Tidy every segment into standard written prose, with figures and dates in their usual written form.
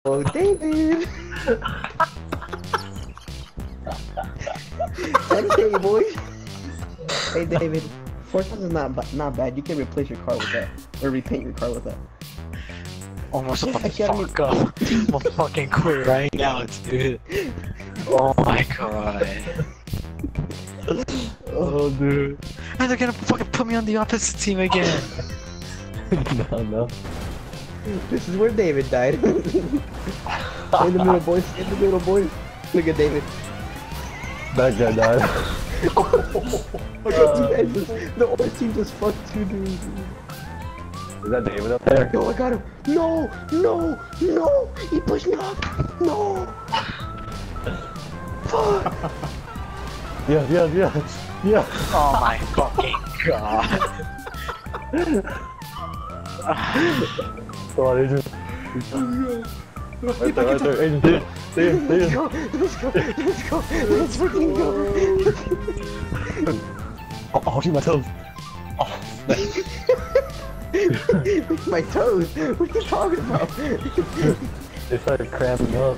Oh, David! Okay, boys. Hey, David. 4,000 is not bad. You can replace your car with that, or repaint your car with that. Almost shut the fuck up. I'm gonna fucking quit right now, dude. Oh my god. Oh, dude. And they're gonna fucking put me on the opposite team again. No. This is where David died. In the middle, boys. In the middle, boys. Look at David. That guy died. The orange team just fucked two dudes. Is that David up there? No, I got him. No! He pushed me off. No! Fuck! Yeah. Oh my fucking god. Come on, Agent. Right there, Agent. Let's go! Let's freaking go! Oh, shoot my toes. Oh, my toes? What are you talking about? they started cramping up.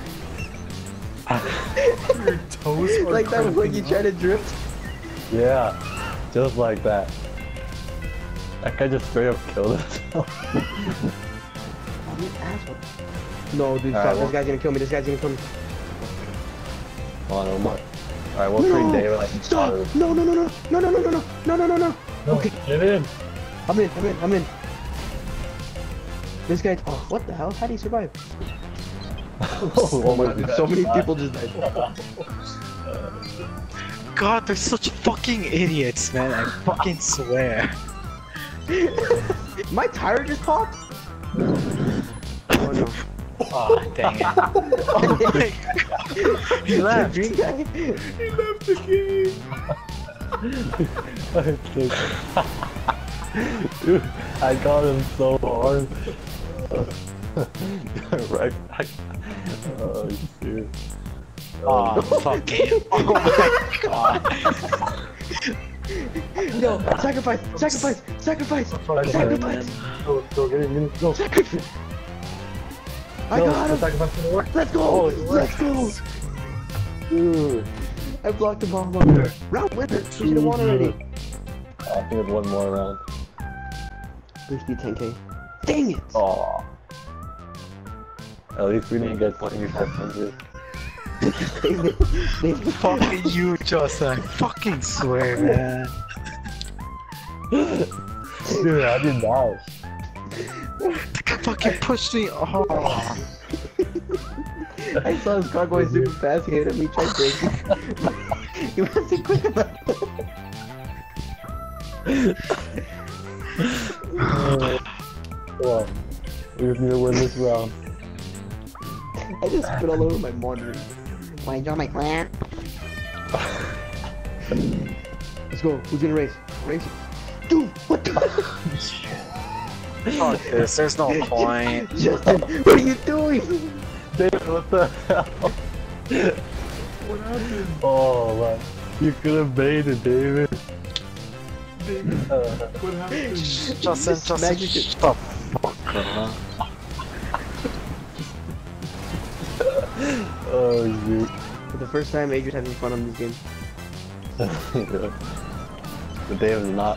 Your toes are like that when you try to drift? Yeah, just like that. That guy just straight up killed himself. You asshole. No, dude, stop. This guy's gonna kill me. This guy's gonna kill me. Come on, Omar. Alright, we'll treat David like he's stop! No. Okay. Get in. I'm in. This guy. Oh, what the hell? How do you survive? Oh my god. So many people just died. God, they're such fucking idiots, man. I fucking swear. My tire just popped? Oh no. Oh, dang it. Oh my god. He left. Green guy. He left the game. Dude, I got him so hard. Right back. Oh shit. Oh, fucking. Oh my god. No, sacrifice! Go get him, go. Sacrifice! I got him! Let's go! Let's go! Dude. I blocked the bomb up. Round winner! We should have won already. I think it's one more round. Please be 10k. Dang it! Oh. At least we didn't get 2,500. Fucking you, Justin. I fucking swear, man. Dude, I did not. The guy fucking pushed me. Oh. I saw his car going super fast, he hit him, he tried braking. He wasn't quick enough. Come on. We just need to win this round. I just spit all over my monitor. Wanna join my clan? Let's go, who's gonna race? Race? Dude, what the Fuck this, there's no point. Justin, what are you doing? David, what the hell? What happened? Oh, man. You could have made it, David. What happened? Justin, shut the fuck up. Oh, shoot. For the first time, Adrian's having fun on this game. But David's not.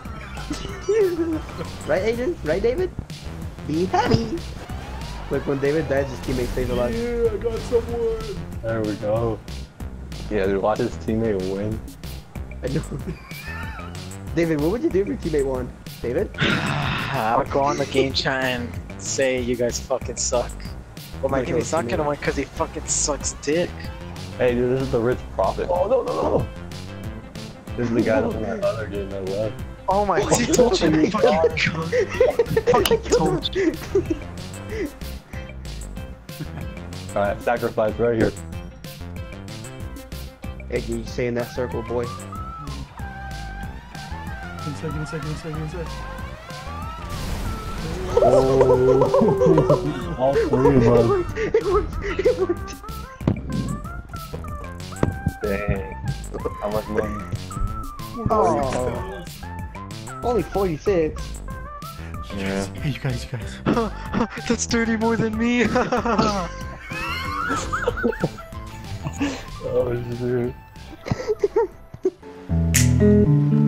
Right, Adrian? Right, David? Be happy! Look, when David dies, his teammate stays alive. Yeah, I got someone. There we go. Yeah, dude, watch his teammate win. I know. David, what would you do if your teammate won? David? I'll go on the game chat and say you guys fucking suck. Well, my game is not gonna win because he fucking sucks dick. Hey, dude, this is the rich prophet. Oh, no. This is the guy that's in that other game that left. Oh my god, he told you. Fucking told you. Alright, sacrifice right here. Hey, you stay in that circle, boy. Inside. Oh, all three of us. It worked! Dang. How much money? Oh. Only 46. Yeah. Hey, you guys. That's 30 more than me. Oh, shit.